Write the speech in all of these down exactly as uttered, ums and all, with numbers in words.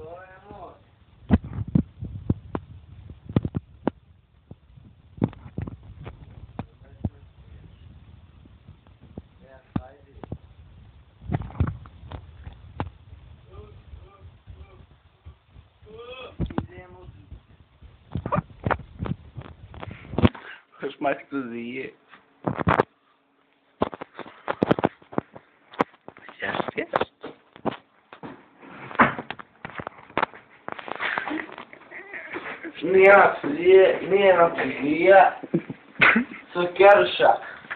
Faz mais que dizia. Já esquece. Nem a fazia, nem a não fazia. Só quero chá.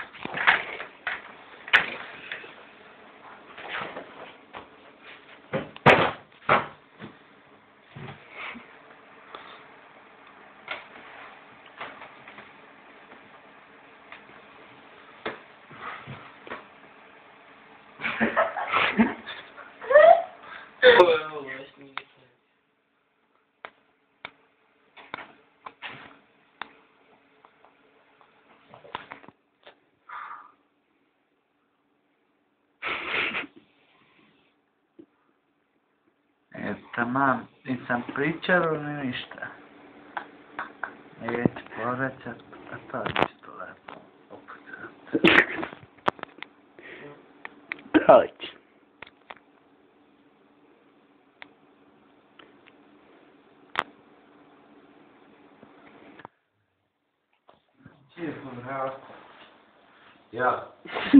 تمام insan pričar ili ništa? Neće povraćat, a to je isto lepo. Doći. Telefon här. Ja.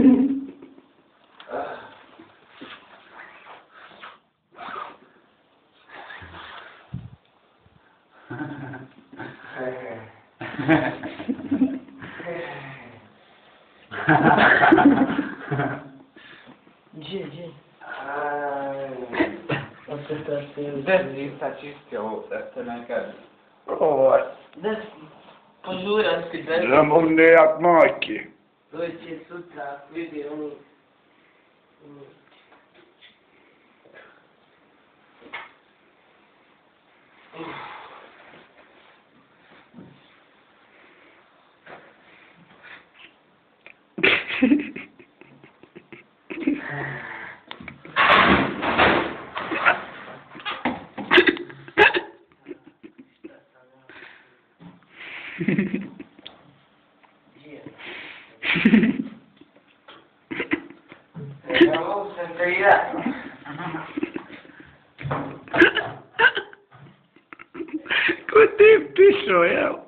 Gdzie, gdzie? Desce está čistio, to nekad. Oj. Desce, požuram si desce. Zamorne jak majki. Dođe sutra, vidi onu... Hello, Sandria. Quanto tempo deixou eu?